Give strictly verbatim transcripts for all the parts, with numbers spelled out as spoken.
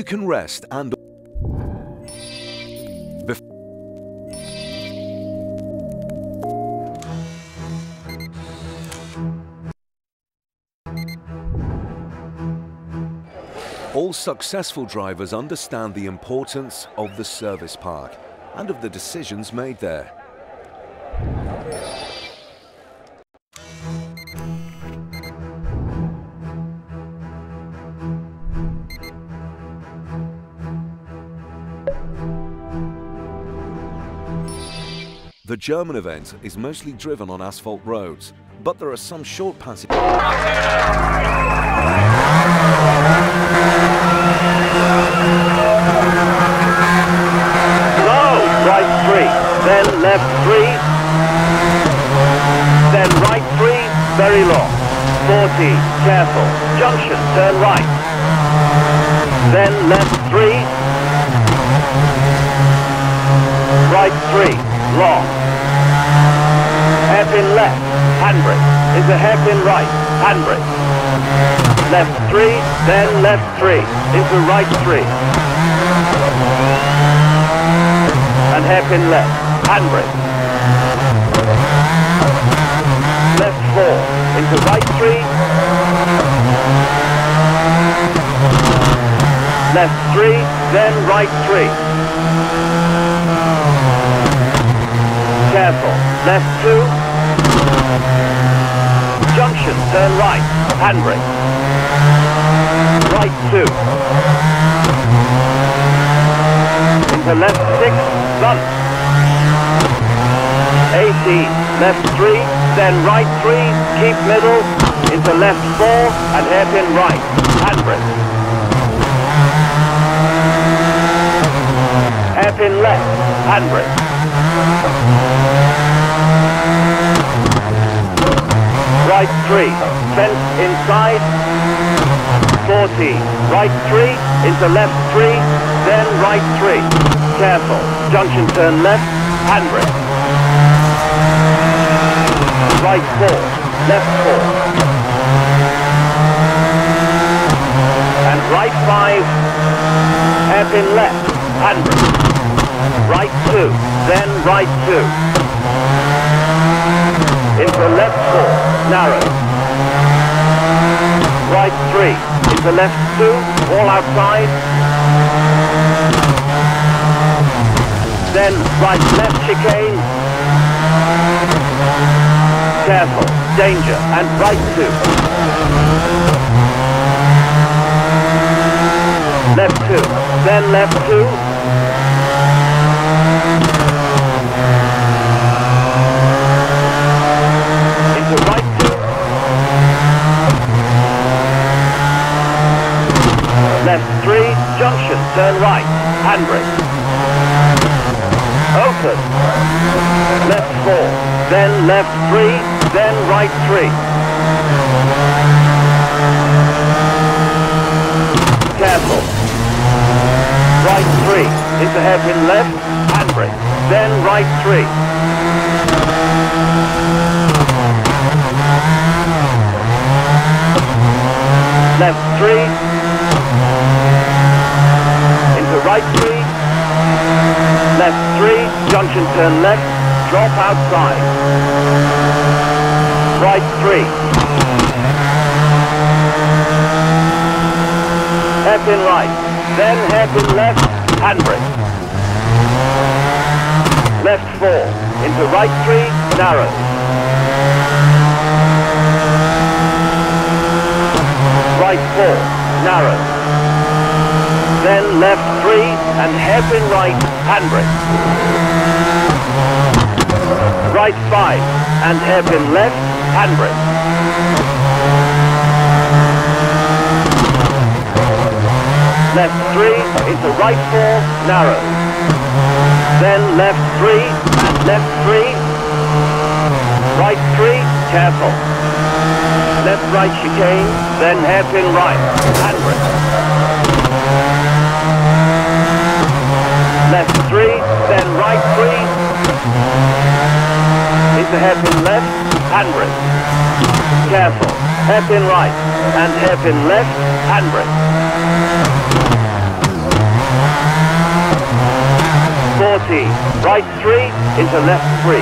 can rest and... All successful drivers understand the importance of the service park and of the decisions made there. The German event is mostly driven on asphalt roads, but there are some short passages. Right three, then left three, then right three, very long, forty, careful, junction, turn right, then left three, right three, long, hairpin left, handbrake, is a hairpin right, handbrake, left three, then left three, into right three, and hairpin left, handbrake. Left four, into right three. Left three, then right three. Careful, left two. Junction, turn right, handbrake. Right two. Into left six, run. eighteen, left three, then right three, keep middle, into left four, and hairpin right, handbrake. Hairpin left, handbrake. Right three, fence inside, forty, right three, into left three, then right three. Careful, junction turn left, handbrake. Right four, left four. And right five, hairpin left, handbrake. Right two, then right two. Into left four, narrow. Right three, into left two, all outside. Then right left chicane. Careful, danger, and right two. Left two, then left two. Into right two. Left three, junction, turn right, handbrake. Open. Left four, then left three, then right three. Careful. Right three, into hairpin left, handbrake, then right three. Left three, into right three, left three, junction turn left, drop outside. Right three. Hairpin right, then hairpin left, handbrake. Left four, into right three, narrow. Right four, narrow. Then left three, and hairpin right, handbrake. Right five, and hairpin left, handbrake. Left three, into right four, narrow. Then left three, and left three. Right three, careful. Left right chicane, then hairpin right, handbrake. Left three, then right three. Into hairpin left, handbrake. Careful, hairpin right, and hairpin left, handbrake. forty, right three, into left three.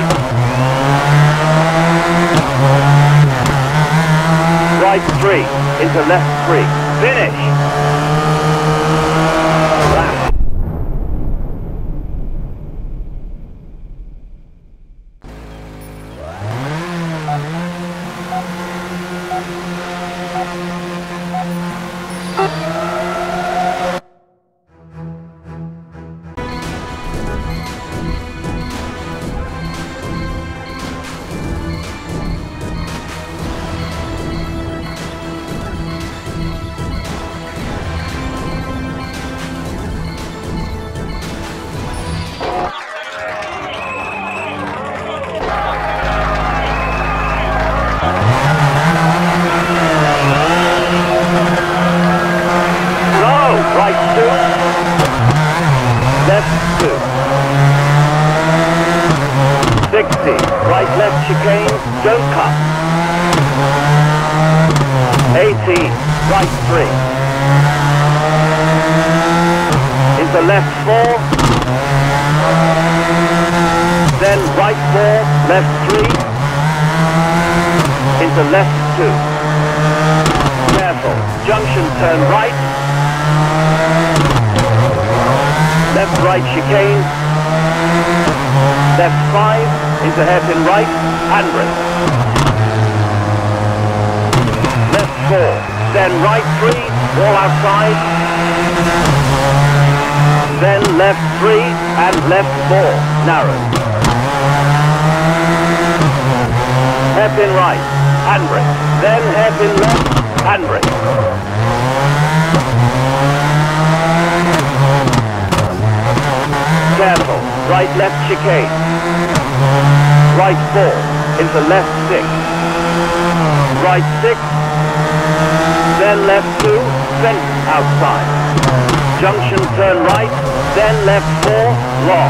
Right three, into left three. Finish! Lap. sixty, right left chicane, don't cut. eighty, right three. Into left four. Then right four, left three. Into left two. Careful, junction turn right. Left right chicane. Left five, into hairpin right, handbrake. Left four, then right three, wall outside. Then left three, and left four, narrow. Hairpin right, handbrake. Then hairpin left, handbrake. Careful, right left chicane. Right four, into left six. Right six, then left two, fence outside. Junction turn right, then left four, long.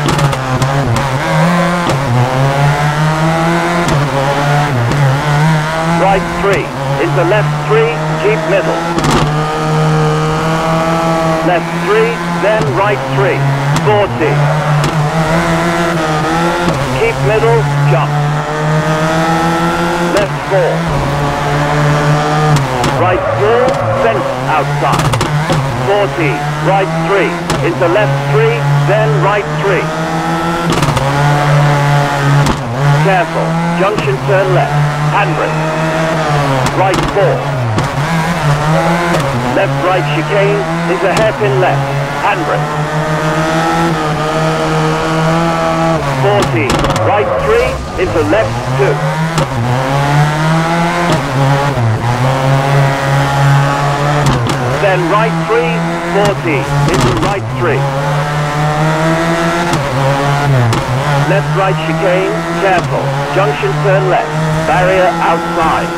Right three, into left three, keep middle. Left three, then right three, forty. Keep middle, jump. Left four. Right four, fence outside. forty, right three, into left three, then right three. Careful, junction turn left, handbrake. Right four. Left right chicane, into hairpin left, handbrake. forty, right three, into left two. Then right three, forty, into right three. Left right chicane, careful, junction turn left, barrier outside.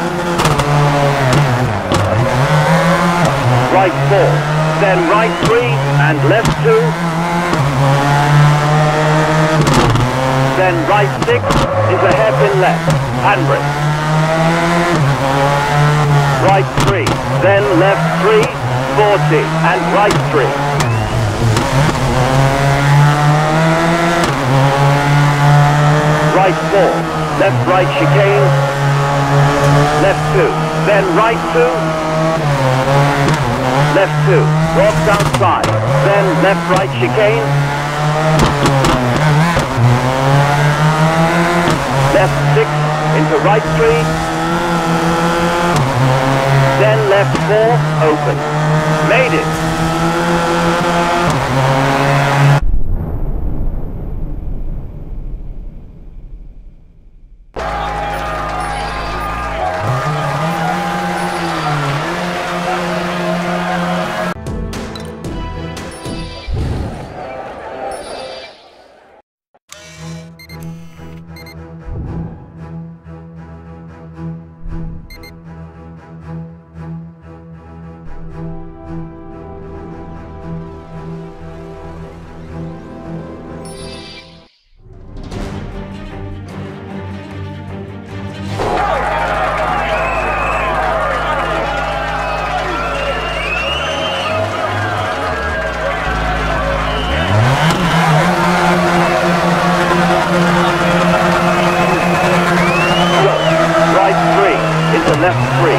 Right four, then right three, and left two. Then right six is a hairpin left, handbrake. Right three, then left three, forty, and right three. Right four, left right chicane, left two, then right two, left two, rocks outside, then left right chicane, left six, into right three, then left four, open. Made it. left three.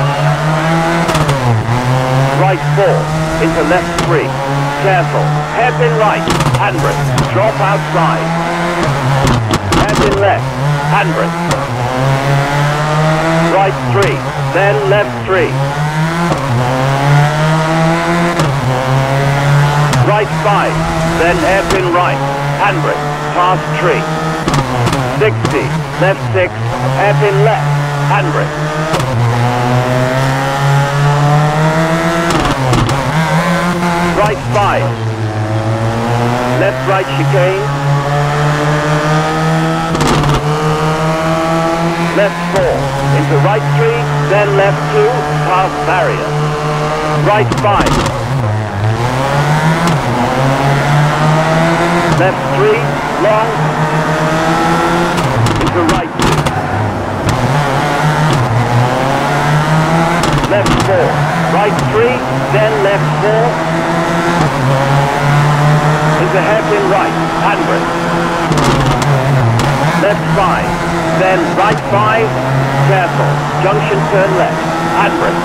Right four, into left three. Careful, hairpin right, handbrake, drop outside. Hairpin left, handbrake. Right three, then left three. Right five, then hairpin right, handbrake, past tree. sixty, left six, hairpin left, handbrake. Right five, left right chicane. Left four, into right three, then left two, past barrier. Right five. Left three, long, into right two. Left four, right three, then left four. Into hairpin right, handbrake. Left five, then right five, careful, junction turn left, handbrake.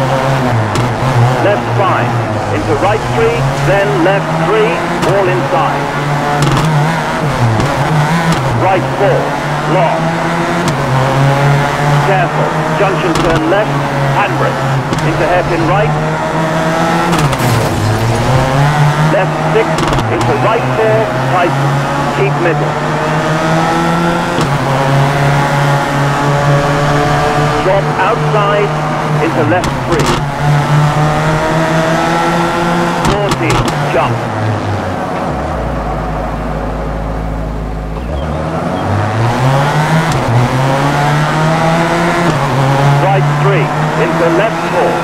Left five, into right three, then left three, all inside. Right four, long. Careful, junction turn left, handbrake. Into hairpin right. Left six, into right four, tighten, keep middle. Drop outside, into left three. forty, jump. Right three, into left four.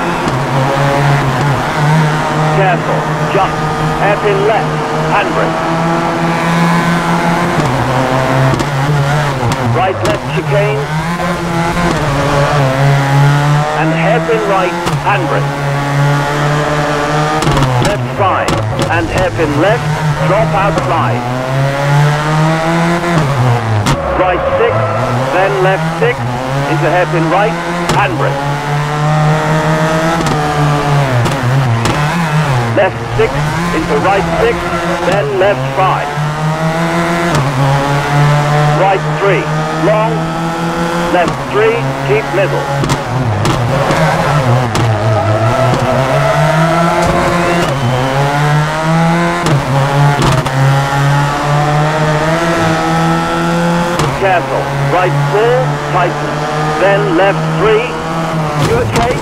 Careful, jump, hairpin left, handbrake. Right left chicane. And hairpin right, handbrake. Left five, and hairpin left, drop outside. Right six, then left six, into hairpin right, handbrake. Left six, into right six, then left five. Right three, long, left three, keep middle. Careful, right four, tighten, then left three, you okay?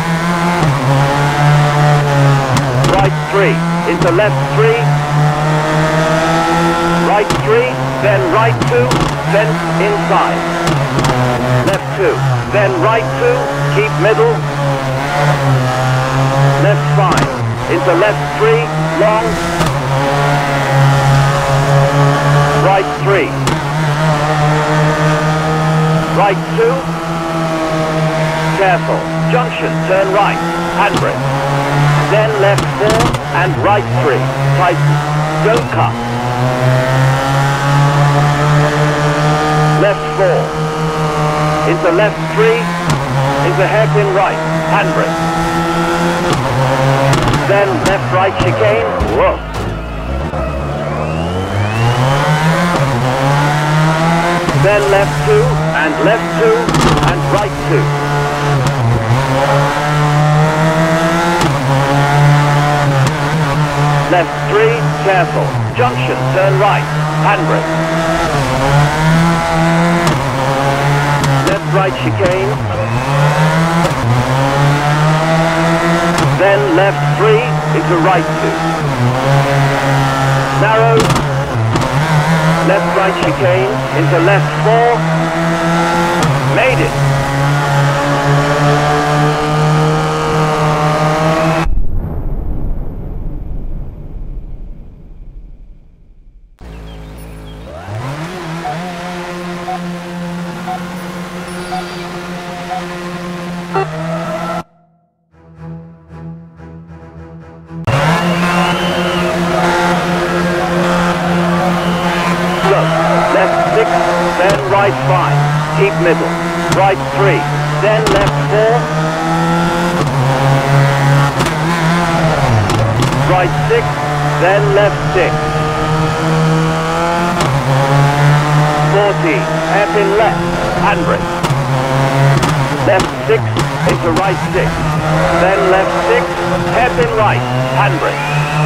Right three, into left three, right three, then right two, fence inside. Left two, then right two, keep middle. Left five, into left three, long. Right three. Right two. Careful, junction, turn right, handbrake. Then left four and right three, tighten, don't cut. Left four, into left three, into hairpin right, handbrake. Then left right chicane, whoa. Then left two, and left two, and right two. Left three, careful, junction, turn right, handbrake. Left right chicane. Then left three, into right two. Narrow. Left right chicane, into left four. Made it. Right five, keep middle, right three, then left four, right six, then left six, forty, hairpin left, handbrake, left six into right six, then left six, hairpin right, handbrake,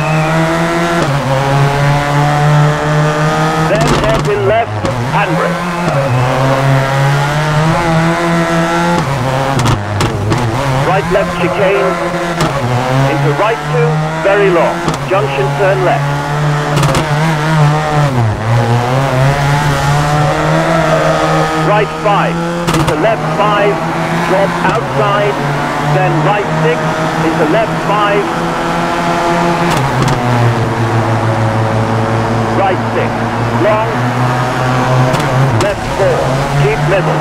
then hairpin left, handbrake, right left chicane, into right two, very long, junction turn left. Right five, into left five, drop outside, then right six, into left five, right six, long, left four, keep middle.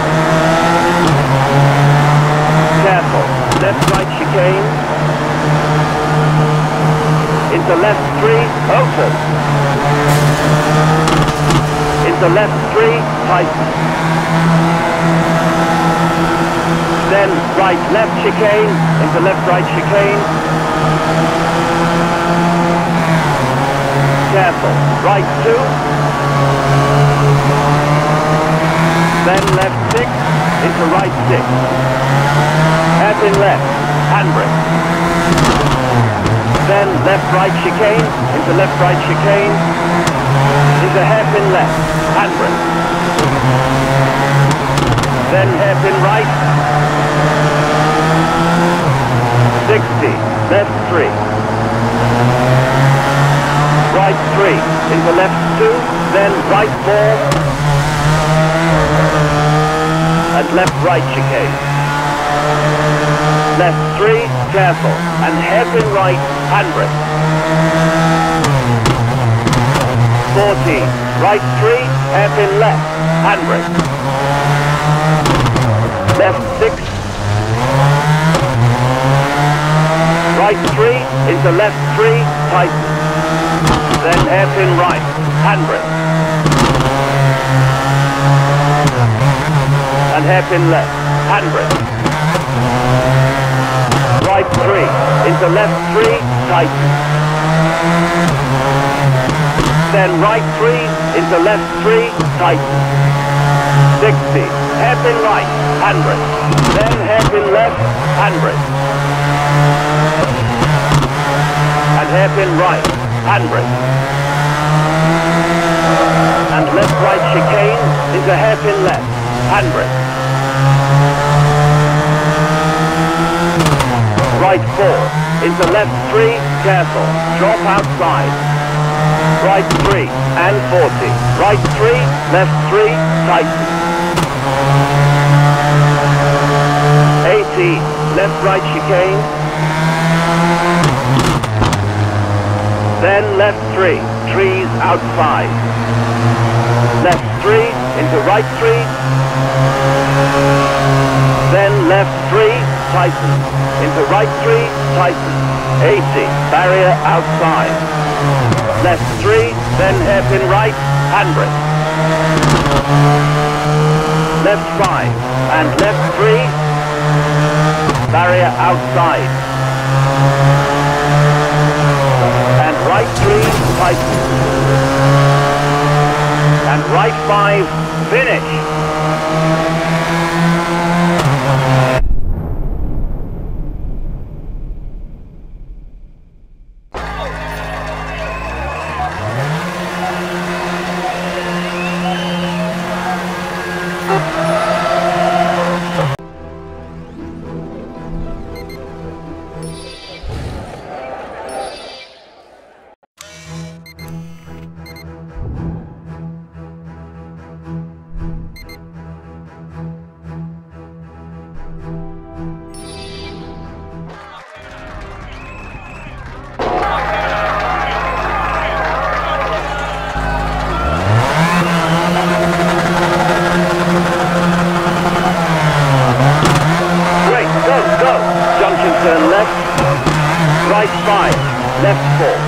Careful, left right chicane, into left three, open, into left three, tighten, then right left chicane, into left right chicane, careful, right two, then left six, into right six, hairpin left, handbrake, then left right chicane, into left right chicane, into hairpin left, handbrake, then hairpin right, sixty, left three, right three, into left two, then right four, and left right chicane. Left three, careful, and hairpin right, handbrake. forty, right three, hairpin left, handbrake. Left six, right three, into left three, tighten. Then hairpin right, handbrake. And hairpin left, handbrake. Right three, into left three, tighten. Then right three, into left three, tighten. sixty, hairpin right, handbrake. Then hairpin left, handbrake. And hairpin right, handbrake. And left right chicane, into hairpin left, handbrake. Right four, into left three, careful, drop outside. Right three, and forty. Right three, left three, tighten. eighty, left right chicane. Then left three, trees outside. Left three, into right three. Then left three, tighten, into right three, tighten, eighty, barrier outside, left three, then hairpin right, handbrake, left five, and left three, barrier outside, and right three, tighten, and right five, finish. left four.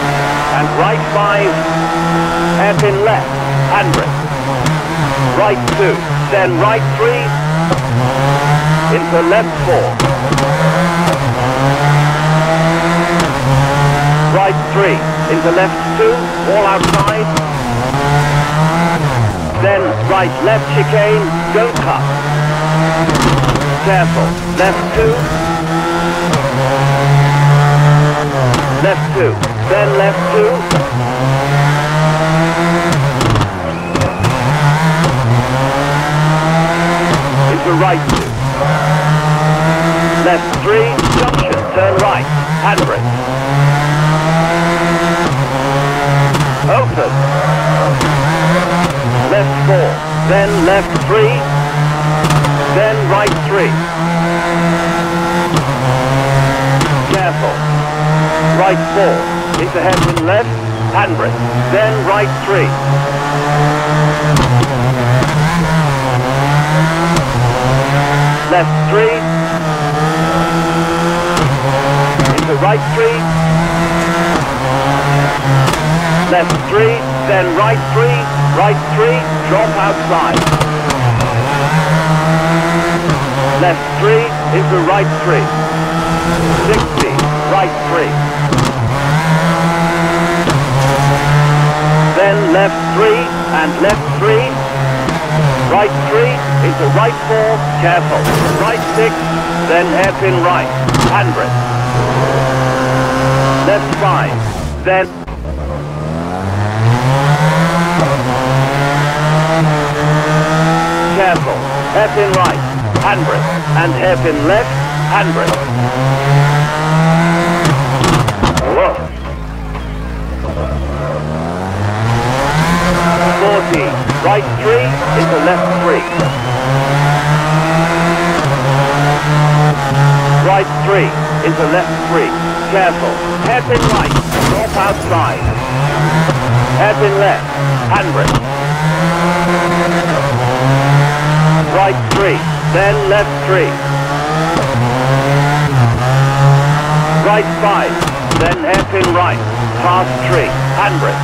And right five, hairpin left, handbrake. Right two, then right three, into left four. Right three, into left two, all outside. Then right left chicane, don't cut. Careful, left two. Left two, then left two. Into right two. Left three, junction, turn right, handbrake. Open. Left four, then left three, then right three. Careful. Right four, into hairpin left, handbrake, then right three. Left three, into right three, left three, then right three, right three, drop outside. Left three, into right three, sixty, right three. Then left three, and left three, right three, into right four, careful, right six, then hairpin right, handbrake. Left five, then careful, hairpin right, handbrake, and hairpin left, handbrake. Whoa. forty, right three, into left three. Right three, into left three. Careful, hairpin right, drop outside. Hairpin left, handbrake. Right three, then left three. Right five, then hairpin right, past tree, handbrake.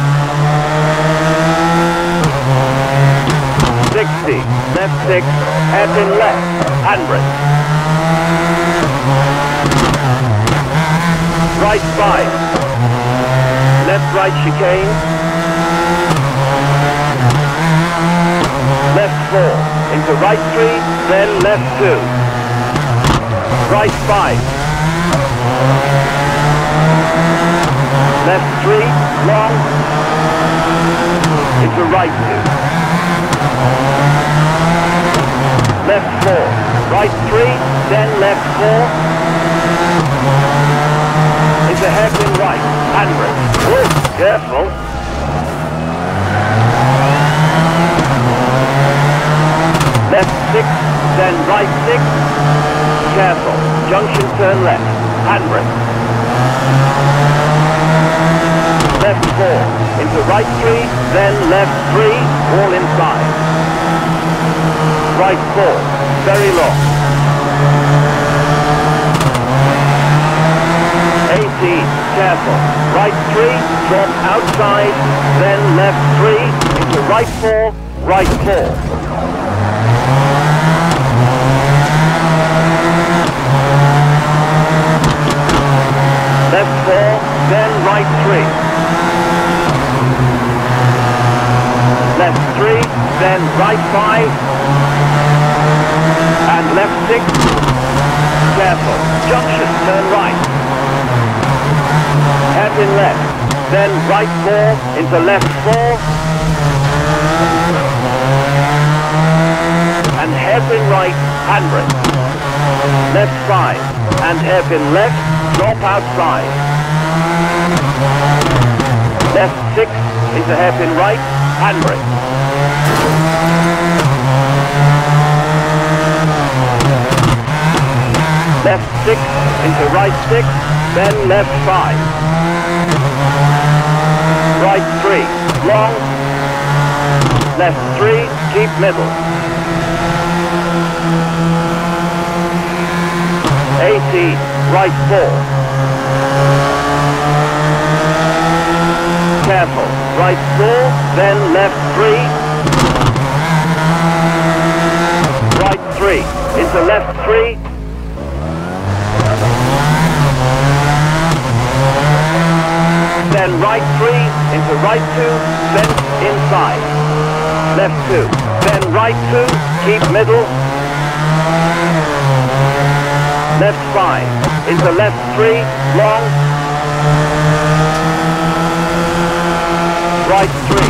sixty, left six, hairpin left, handbrake. Right five, left right chicane. Left four, into right three, then left two. Right five. Left three, long, into right two. Left four, right three, then left four, into hairpin right, handbrake. Oh, careful. Left six, then right six, careful, junction turn left, handbrake. Left four, into right three, then left three, all inside. Right four, very long. eighteen, careful. Right three, drop outside, then left three, into right four, right four. Left four, then right three. Left three, then right five, and left six. Careful, junction, turn right. Hairpin left, then right four, into left four, and hairpin right, handbrake. Left five, and hairpin left, drop outside. Left six, into hairpin right, handbrake. Left six, into right six, then left five. Right three, long. Left three, keep middle. eighteen, right four. Careful, right four, then left three. into left three. Then right three, into right two, then inside. Left two, then right two, keep middle. Left five, into left three, long. Right three.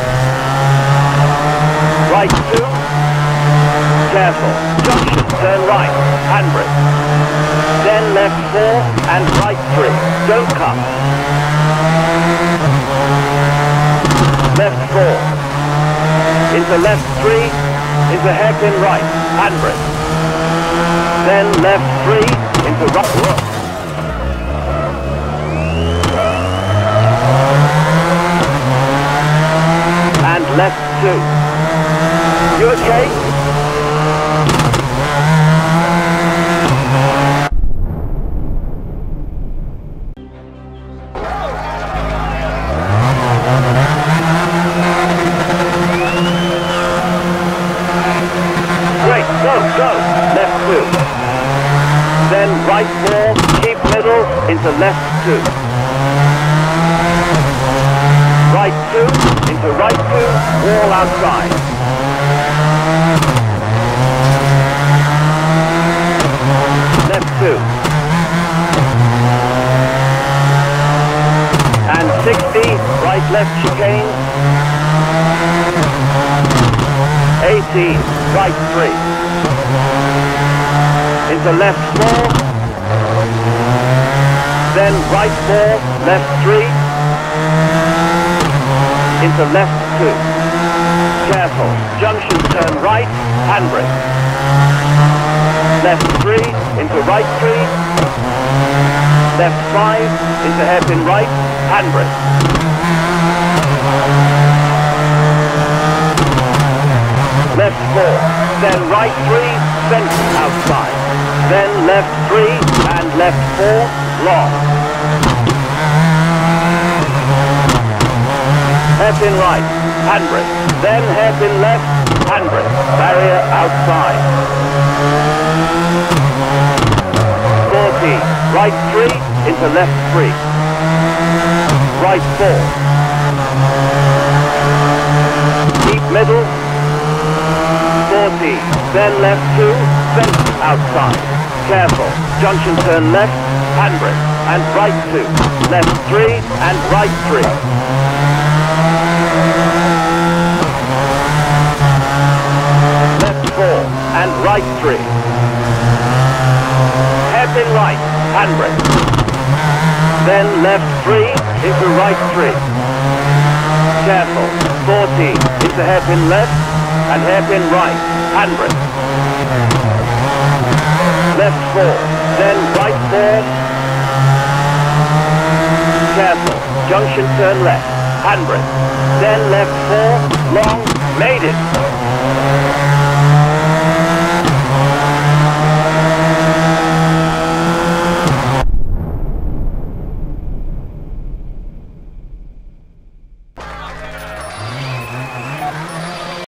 Right two. Careful. Junction, turn right. Handbrake. Then left four and right three. Don't cut. Left four. Into left three. Into hairpin right. Handbrake. Then left three. Into right. Look. And left two. You okay? Great, go, go. Left two. Then right four, keep middle, into left two. Right two, into right two, wall outside. Left two. And sixty, right left chicane. eighty, right three. Into left four. Then right four, left three. Into left two. Careful. Junction turn right, handbrake. Left three, into right three. Left five, into hairpin right, handbrake. Left four, then right three, centre outside. Then left three and left four, long. Hairpin right, handbrake. Then hairpin left, handbrake. Barrier outside. forty, right three, into left three. Right four. Keep middle. forty, then left two, centre outside. Careful. Junction turn left, handbrake. And right two. Left three and right three. Left four and right three. Hairpin right, handbrake. Then left three into right three. Careful. forty into hairpin left and hairpin right, handbrake. Left four, then right four. Careful. Junction turn left, handbrake. Then left four, long, made it.